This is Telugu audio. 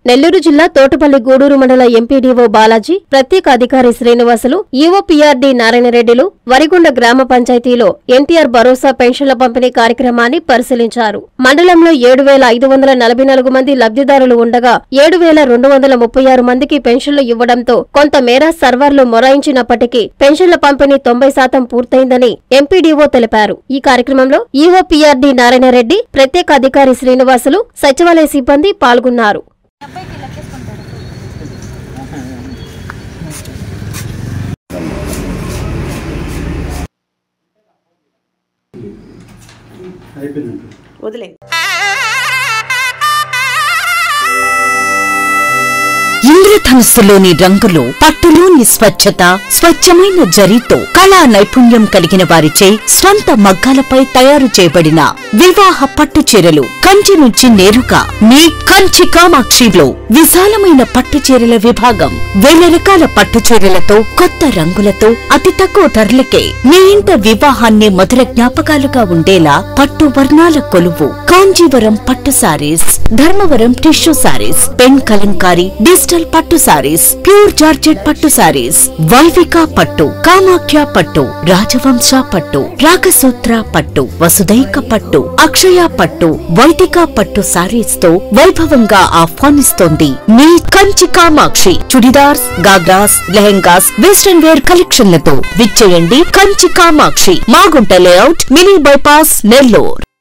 నెల్లూరు జిల్లా తోటపల్లి గూడూరు మండల ఎంపీడీఓ బాలాజీ, ప్రత్యేక అధికారి శ్రీనివాసులు, ఈవో పీఆర్డీ నారాయణరెడ్డిలు వరిగొండ గ్రామ పంచాయతీలో ఎన్టీఆర్ భరోసా పెన్షన్ల పంపిణీ కార్యక్రమాన్ని పరిశీలించారు. మండలంలో 7,544 మంది లబ్ధిదారులు ఉండగా 7,236 మందికి పెన్షన్లు ఇవ్వడంతో కొంతమేర సర్వర్లు మొరాయించినప్పటికీ పెన్షన్ల పంపిణీ 90% పూర్తయిందని ఎంపీడీఓ తెలిపారు. ఈ కార్యక్రమంలో ఈవో పీఆర్డీ నారాయణరెడ్డి, ప్రత్యేక అధికారి శ్రీనివాసులు, సచివాలయ సిబ్బంది పాల్గొన్నారు. ఇంద్రధనుస్సులోని రంగులు, పట్టులోని స్వచ్ఛత, స్వచ్ఛమైన జరీతో కళా నైపుణ్యం కలిగిన వారిచే స్వంత మగ్గాలపై తయారు చేయబడిన వివాహ పట్టు చీరలు కంచి నుంచి నేరుగా మీ కంచి కామాక్షిలో విశాలమైన పట్టు చీరల విభాగం. వేల రకాల పట్టు చీరలతో, కొత్త రంగులతో, అతి తక్కువ ధరలకే మీ ఇంట వివాహాన్ని మధుర జ్ఞాపకాలుగా ఉండేలా పట్టు వర్ణాల కొలువు కాంజీవరం పట్టు sarees, Dharmavaram tissue sarees, pen Kalamkari, digital పట్టు సారీస్, ప్యూర్ జార్జెట్ పట్టు సారీస్, వైవిక పట్టు, కామాఖ్య పట్టు, రాజవంశ పట్టు, రాగసూత్ర పట్టు, వసుదైక పట్టు, అక్షయ పట్టు, వైదిక పట్టు సారీస్ తో వైభవంగా ఆహ్వానిస్తోంది మీ కంచి కామాక్షి. చుడిదార్స్, గాగ్రాస్, లెహెంగాస్, వెస్టర్న్ వేర్ కలెక్షన్లతో విచ్చేయండి Kanchi Kamakshi, Magunta layout, mini bypass, Nellore.